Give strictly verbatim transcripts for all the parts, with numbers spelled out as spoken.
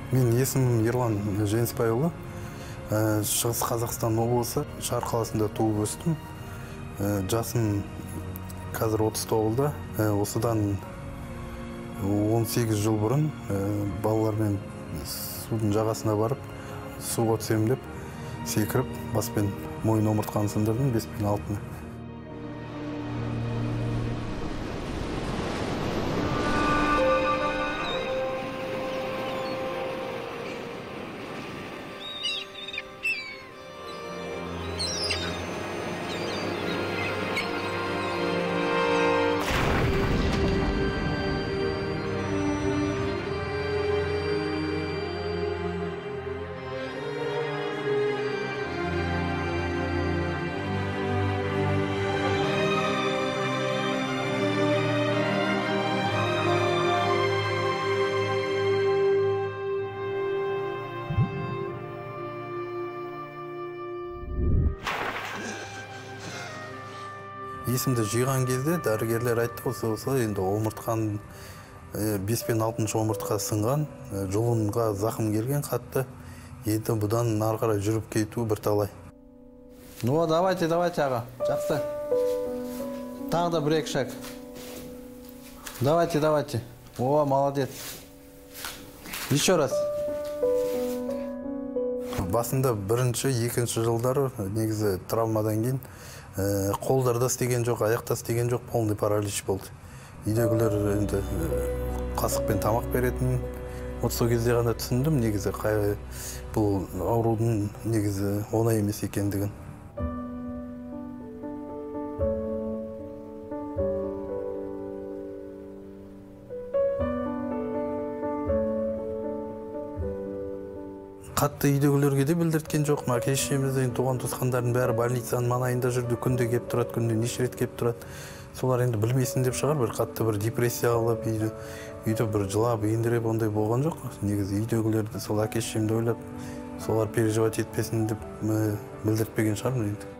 Мен есімім Ерлан Женісбайұлы. Шығыс Қазақстан облысы Шар қаласында туып өстім. Жасым қазір отыз тоғызда. Осыдан он сегіз жыл бұрын балалармен судың жағасына барып, суға түсем деп секіріп, баспен мойын омыртқаны сындырдым, бес пен алтыны. Есімді жиған кезде дәрігерлер айтты, осы енді омыртқан бес пен алтыншы омыртқа сынған, жұлынға зақым келген қатты, енді бұдан ары қарай жүріп кету бірталай. Ну, давайте, давайте, аға. Жақсы. Тағы да бір-екі шаг. Давайте, давайте. О, молодец. Еще раз. Басында бірінші, екінші жылдары негізі травмадан кейін қолдарда істеген жоқ, аяқта істеген жоқ, полный паралич болды. Үйдегілер енді қасықпен тамақ беретін. Вот сол кезде ғана түсіндім, негізі бұл аурудың негізі оңай емес екендігін. Қатты үйдегілерге де білдірткен жоқ. Әке-шешеміздің туған туысқандардың бәрі больницаның маңайында жүрді, күнде кеп тұрады, күнде неше рет кеп тұрады. Солар енді білмесін деп шығар, бір қатты бір депрессия алып, үйде бір жылап, ендіреп ондай болған жоқ. Негізі үйдегілерді сол әке-шешемді ойлап, солар переживать етпесін деп білдіртпеген шығар енді.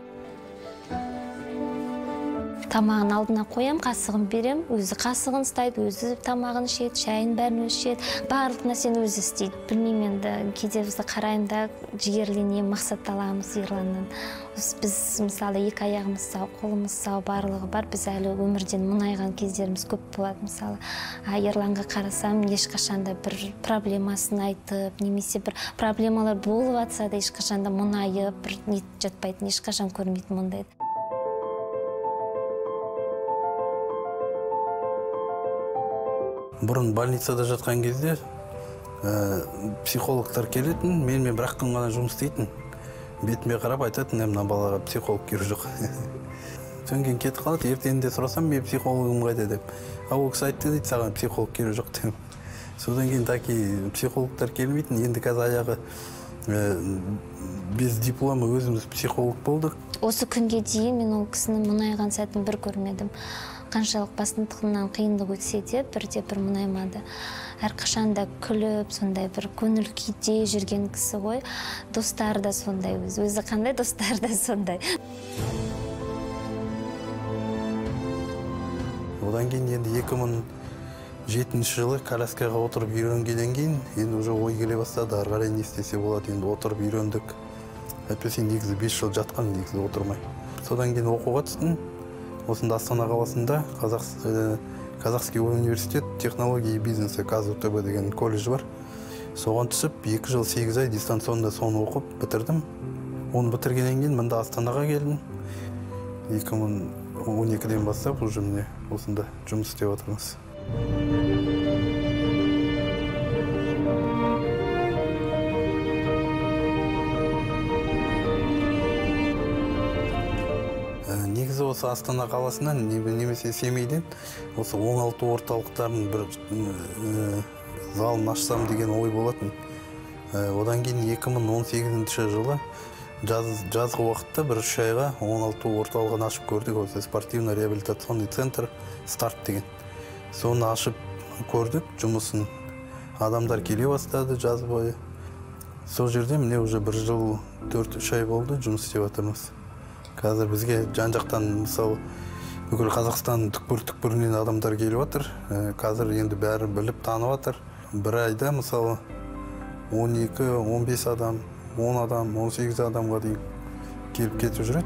Тамағын алдына қоям, қасығын берем, өзі қасығын ұстайды, өзі тамағын ішеді, шайын бәрін өзі ішеді. Барлық нәрсені өзі істейді. Білмеймін енді, кейде бізді қараймын да, жігерлене мақсат аламыз Ерланнан. Біз мысалы екі аяғымыз сау, қолымыз сау, барлығы бар. Біз әлі өмірден мұнайған кездеріміз көп болады мысалы. Ерланға қарасам, ешқашанда бір проблемасын айтып, немесе бір проблемалар болып жатса да ешқашанда мұнайып, бір нет жатпайтын, ешқашан көрмейтін мұндайды. Бұрын больницада жатқан кезде психологтар келетін, менімен бір-ақ күн ғана жұмыс істейтін. Бетіме қарап айтатын, мына балаға психолог керек жоқ. Содан кейін кетіп қалады, ертеңінде сұрасам, мен психологым қайда деп. А ол кісі айтты дейді, саған психолог керек жоқ деп. Содан кейін таки психологтар келмейтін, енді қазір аяғы без дипломы өзіміз психолог болдық. Осы күнге дейін мен ол кісінің мұнайған сәтін бір көрмедім. Қаншалық басындығынан қиындық өтсе де, бірде бір мұнаймады. Әрқашанда күліп, сондай бір көңіл күйде жүрген кісі ғой. Достары да сондай өзі. Өзі қандай, достары да сондай. Одан кейін енді екі мың жетінші жылы коляскаға отырып үйренгеннен кейін, енді уже ой келе бастады, ары қарай не істесе болады, енді отырып үйрендік. Әйтпесе негізі бес жыл жатқан, негізі отырмай. Содан кейін оқуға түстім. Осында Астана қаласында Казахский университет технологии и бизнеса КазУТБ деген колледж бар. Соған түсіп, екі жыл сегіз ай дистанционда соны оқып бітірдім. Оны бітіргеннен кейін мында Астанаға келдім. екі мың он екіден бастап уже міне осында жұмыс істеп отырмыз. Негізі осы Астана қаласынан, немесе Семейден, осы оңалту орталықтарын бір залын ашсам деген ой болатын. Одан кейін екі мың он сегізінші жылы жазғы уақытта бір үш айға оңалту орталығын ашып көрдік. Осы спортивно-реабилитационный центр старт деген. Соны ашып көрдік, жұмысын адамдар келе бастады жаз бойы. Сол жерде міне уже бір жыл төрт-үш ай болды жұмыс істеп жатырмыз. Қазір бізге жан-жақтан, мысалы, бүкіл Қазақстан түкпір-түкпірінен адамдар келіп жатыр. Қазір енді бәрі біліп танып жатыр. Бір айда, мысалы, он екі он бес адам он адам он сегіз адамға дейін келіп кетіп жүреді.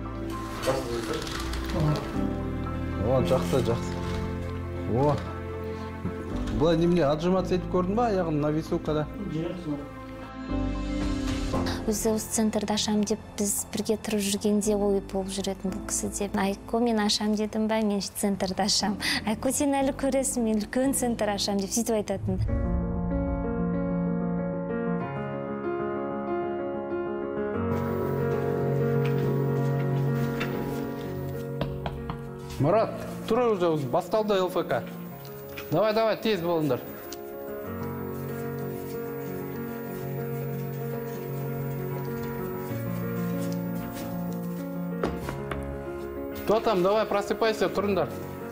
О, жақсы, жақсы. О, бұлай немене отжиматься етіп көрдің ба аяғын на висулкада? Өзі осы центрді ашам деп біз бірге тұрып жүргенде ой болып жүретін бұл кісіде. Айко, мен ашам дедім ба, мен центрді ашам. Айко, сен әлі көресің, мен үлкен центр ашам деп сөйтіп айтатын. Мұрат, тұр уже, басталды ЛФК. Давай, давай, тез болыңдар. Кто там? Давай, просыпайся, тұрыңдар.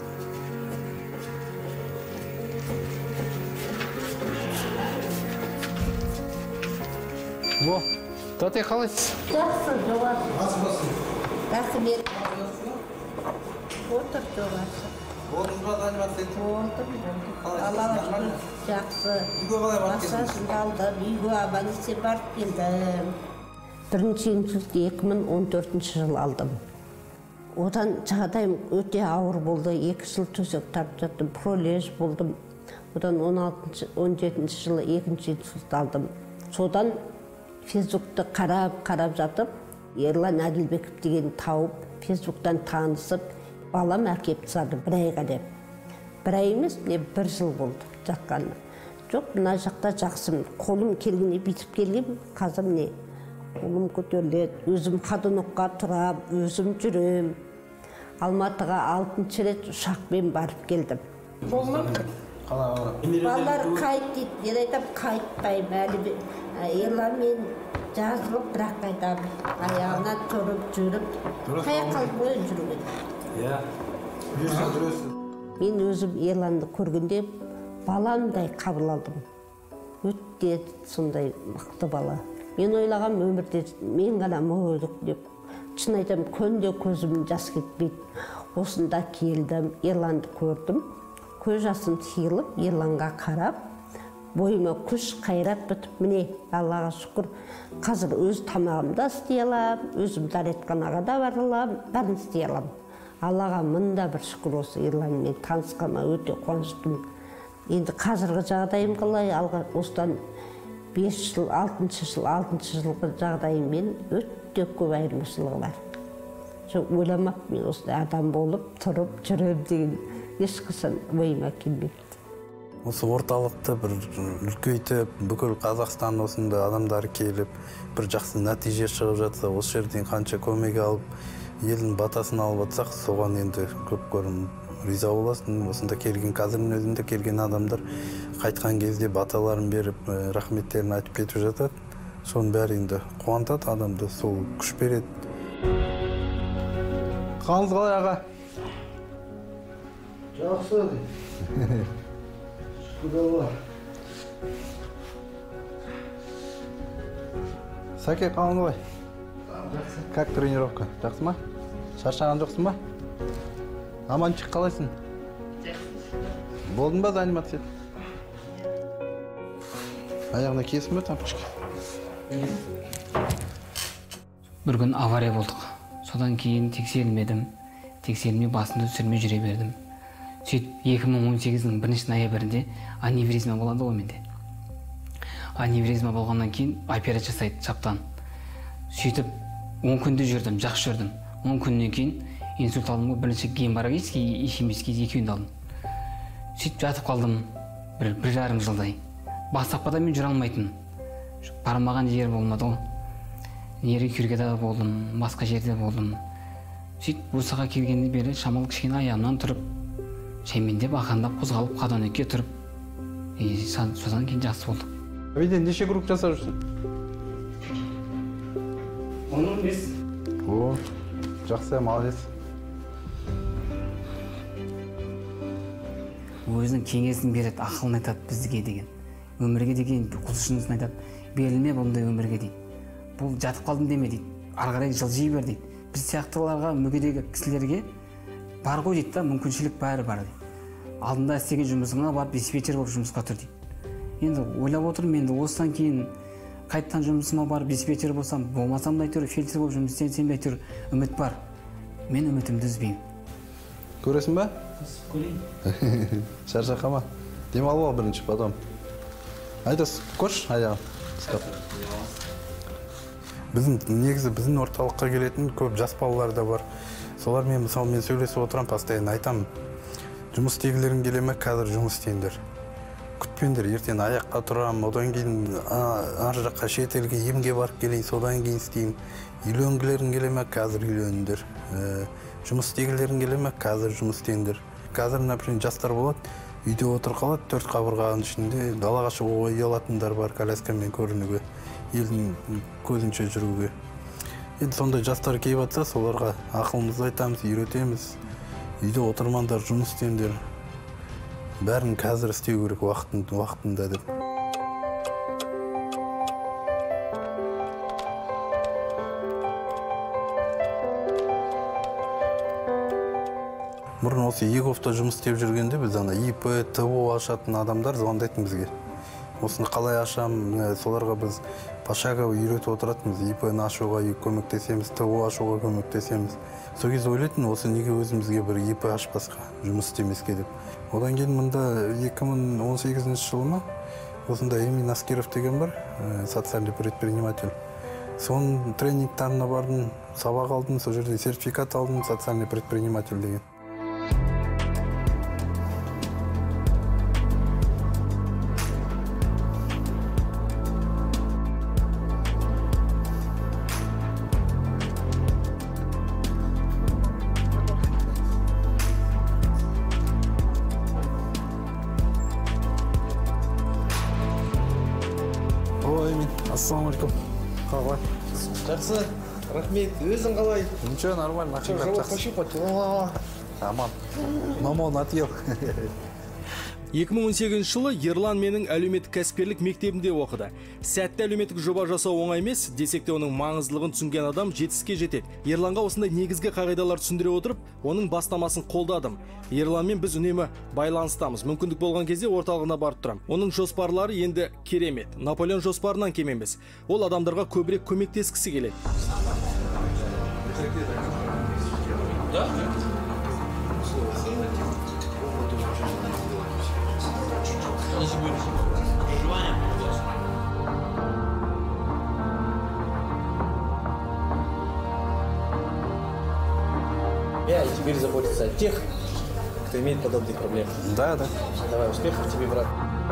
Во, тәте қалайсыз? Жақсы, жоғасы. Басым-басым. Рахмет. Отыр жоғасы. Болдыңыз ба, анимация? Болдым, болдым. Аллаға шүкір, жақсы. Үйге қалай барып келдіңіз? Массажын алдым, үйге абонесе барып келдім. Бірінші инсульт екі мың он төртінші жыл алдым. Одан жағдайым өте ауыр болды. Екі жыл төсек тарып жаттым, пролеж болдым. Одан он жетінші жылы екінші инсульт алдым. Содан Фейсбукты қарап, қарап жатып, Ерлан Әділбеков деген тауып, Фейсбуктан танысып, балам әкеп тастады бір айға деп. Бір ай емес, не бір жыл болды жаққаны. Жоқ, мына жақта жақсым. Қолым келгенде битіп келгем, қазір не? Қолым көтеріледі, өзім Қадынокқа тұрап, өзім жүрем. Алматыға алтыншы рет ұшақпен барып келдім. Болмады. Балалар қайт дейді, мен айтам қайтпаймын әлі. Ерлан мен жазылып, бірақ қайтам. Аяғынан тұрып, жүріп, қай қалып бойын жүруге. Иә, жүрсің жүресің. Мен өзім Ерланды көргенде баламдай қабыл алдым. Өтте сондай мықты бала. Мен ойлағам өмірде мен ғана мүгедек деп. Шын айтам, күнде көзім жас кетпейді. Осында келдім, Ерланды көрдім. Көз жасым тиылып, Ерланға қарап, бойыма күш қайрат бітіп, міне, Аллаға шүкір, қазір өз тамағымда істей алам, өзім дәретханаға да бара алам, бәрін істей алам. Аллаға мында бір шүкір осы Ерланмен танысқаныма өте қуаныштымын. Енді қазіргі жағдайым қалай, алға осыдан бес жыл, алтыншы жыл, алтыншы жылғы жағдайыммен өте көп айырмашылығы бар. Жоқ, ойламап мен осындай адам болып, тұрып, жүрем деген ешқашан ойыма келмейді. Осы орталықты бір үлкейтіп, бүкіл Қазақстан осында адамдар келіп, бір жақсы нәтиже шығып жатса, осы жерден қанша көмек алып, елдің батасын алып атсақ, соған енді көп көрім риза боласың. Осында келген, қазірдің өзінде келген адамдар қайтқан кезде баталарын беріп, рахметтерін айтып кетіп жатады. Соның бәрі енді қуантады адамды, сол күш береді. Қалыңыз қалай аға? Жақсы. Шүкір. Сәке, қалың қалай? Жақсы. Как тренировка? Жақсы ма? Шаршаған жоқсың ба? Аманчик қалайсың? Жақсы. Болдың ба занимация? Аяғына кесім бе тапқышқа? Бір күн авария болдық. Содан кейін тексерілмедім. Тексерілмей басымды түсірмей жүре бердім. Сөйтіп екі мың он сегіздің бірінші ноябрінде аневризма болады ғой менде. Аневризма болғаннан кейін операция жасайды шаптан. Сөйтіп он күнде жүрдім, жақсы жүрдім. он күннен кейін инсульт алдым ғой, бірінші геморрагический, ишемический екеуін алдым. Сөйтіп жатып қалдым бір, бір жарым жылдай. Бастапқыда мен жүре алмайтын. Бармаған жер болмады ғой. Нейрохирургияда болдым, басқа жерде болдым. Сөйтіп осыға келгенде бері шамалы кішкене аяғымнан тұрып, шаймендеп, ақандап, қозғалып, Қадонекке тұрып, содан кейін жақсы болдық. Виден неше круг жасап жүрсің? он бес. О, жақсы, молодец. Өзінің кеңесін береді, ақылын айтады бізге деген. Өмірге деген құлшынысын айтады. Берілме бұндай өмірге дейді. Бұл жатып қалдым деме дейді. Арғарай жылжи бер дейді. Біз сияқтыларға, мүгедегі кісілерге бар ғой дейді да, мүмкіншілік бәрі бар дейді. Алдында істеген жұмысыңа барып диспетчер болып жұмысқа тұр дейді. енді ойлап отырмын, енді осыдан кейін қайттан жұмысыма барып диспетчер болсам, болмасам да әйтеуір фельдшер болып жұмыс істесем де әйтеуір үміт бар. Мен үмітімді үзбеймін. Көресің ба? Көрейін. Шаршақама. Демалып ал бірінші, потом. Айдос, көш аяғын. Біздің негізі біздің орталыққа келетін көп жас балалар да бар. Солармен мысалы мен сөйлесіп отырам, постоянно айтамын. Жұмыс істегілерің келе ме, қазір жұмыс істеңдер. Күтпеңдер, ертең аяққа тұрам, одан кейін ар жаққа шетелге емге барып келейін, содан кейін істеймін. Үйленгілерің келе ме, қазір үйлөніңдер. Жұмыс істегілерің келе ме, қазір жұмыс істеңдер. Қазір, например, жастар болады, үйде отыр қалады, төрт қабырғаның ішінде далаға шығуға ұялатындар бар, коляскамен көрінуге, елдің көзінше жүруге. Енді сондай жастар келіп жатса, соларға ақылымызды айтамыз, үйретеміз. Үйде отырмаңдар, жұмыс істеңдер. Бәрін қазір істеу керек уақытында деп. Бұрын осы Еговта жұмыс істеп жүргенде біз ана ИП, ТО ашатын адамдар звондайтын бізге. Осыны қалай ашам, соларға біз пошагово үйретіп отыратынбыз. ИП-ны ашуға көмектесеміз, ТО ашуға көмектесеміз. Сол кезде ойлайтын, осы неге өзімізге бір ИП ашпасқа, жұмыс істемеске деп. Одан кейін мұнда екі мың он сегізінші жылы ма, осында Эмин Аскеров деген бар, социальный предприниматель. Соның тренингтарына бардым, сабақ алдым, сол жерде сертификат алдым, социальный предприниматель деген. Ассалаумалейкум. Қалай? Жақсы, рахмет. Өзің қалай? Ничего, нормально. Жауап пощупать. Аман. Мамон отъел. екі мың он сегізінші жылы Ерлан менің әлеуметтік кәсіпкерлік мектебінде оқыды. Сәтті әлеуметтік жоба жасау оңай емес, десек те оның маңыздылығын түсінген адам жетістікке жетеді. Ерланға осындай негізгі қағидалар түсіндіре отырып, оның бастамасын қолдадым. Ерланмен біз үнемі байланыстамыз. Мүмкіндік болған кезде орталығына барып тұрам. Оның жоспарлары енді керемет. Наполеон жоспарынан кем емес. Ол адамдарға көбірек көмектескісі келеді. Я и теперь заботиться о тех, кто имеет подобные проблемы. Да, да. Давай, успехов тебе, брат.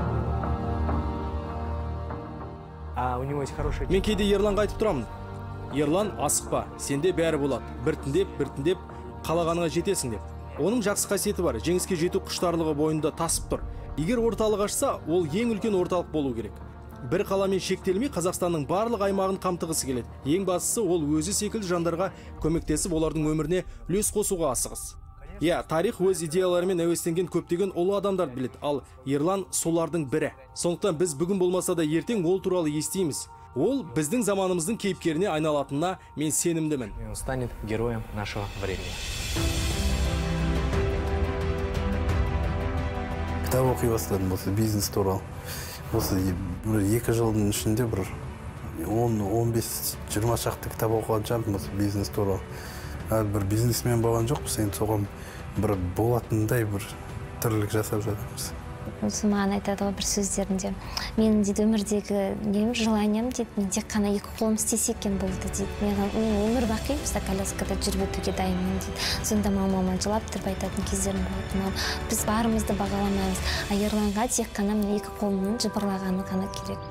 А у него есть хороший... Мен кейде Ерланға айтып тұрамын. Ерлан, асықпа, сенде бәрі болады. Біртіндеп, біртіндеп, қалағаныңа жетесің деп. Оның жақсы қасиеті бар, жеңіске жету құштарлығы бойында тасып тұр. Егер орталық ашса, ол ең үлкен орталық болу керек. Бір қаламен шектелмей, Қазақстанның барлық аймағын қамтығысы келеді. Ең бастысы, ол өзі секілді жандарға көмектесіп, олардың өміріне үлес қосуға асығыс. Иә, тарих өз идеяларымен әуестенген көптеген ұлы адамдар біледі, ал Ерлан солардың бірі. Сондықтан біз бүгін болмаса да ертең ол туралы естиміз. Ол біздің заманымыздың кейіпкеріне айналатынына мен сенімдімін. Он станет героем нашего времени. Кітап оқи бастадым осы бизнес туралы. Осы екі жылдың ішінде бір он бес жиырма шақты кітап оқыған шығармын осы бизнес туралы. Бір бизнесмен болған жоқпыз, енді соған бір болатындай бір тірлік жасап жатырмыз. Осы маған айтады ғой бір сөздерінде. Менің дейді өмірдегі нем желанием дейді, мен тек қана екі қолым істесе екен болды дейді. Мен өмір бақи осы коляскада жүріп өтуге дайынмын дейді. Сонда мамама жылап тұрып айтатын кездерім болды. Мам, біз барымызды бағаламаймыз. А Ерланға тек қана мен екі қолымның жыбырлағаны ғана керек.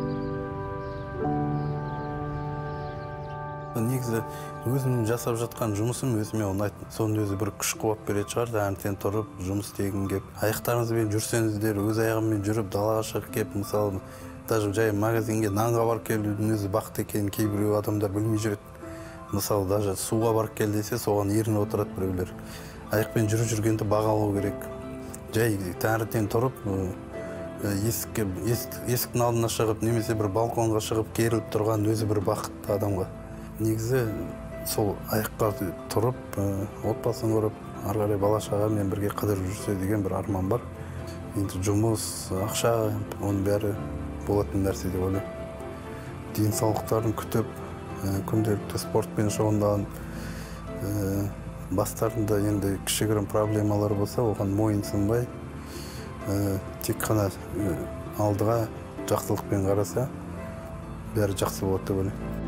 Негізі өзімнің жасап жатқан жұмысым өзіме ұнайды. Соның өзі бір күш қуат береді шығар, таңертең тұрып жұмыс істегім кеп. Аяқтарыңызбен жүрсеңіздер, өз аяғыммен жүріп далаға шығып кеп, мысалы, даже жай магазинге нанға барып келудің өзі бақыт екенін кейбіреу адамдар білмей жүреді. Мысалы, даже суға барып кел десе, соған ерініп отырады біреулер. Аяқпен жүріп жүргенді бағалау керек. Жай таңертең тұрып, есіктің алдына шығып, немесе бір балконға шығып керіліп тұрған өзі бір бақыт адамға. Негізі сол аяққа тұрып, отбасын құрып, ары қарай бала шағамен бірге қыдырып жүрсе деген бір арман бар. енді жұмыс, ақша, оның бәрі болатын нәрсе деп ойлаймын. Денсаулықтарын күтіп, күнделікті спортпен шұғылданған бастарында енді кішігірім проблемалар болса, оған мойынсынбай, тек қана алдыға жақсылықпен қараса, бәрі жақсы болады деп ойлаймын.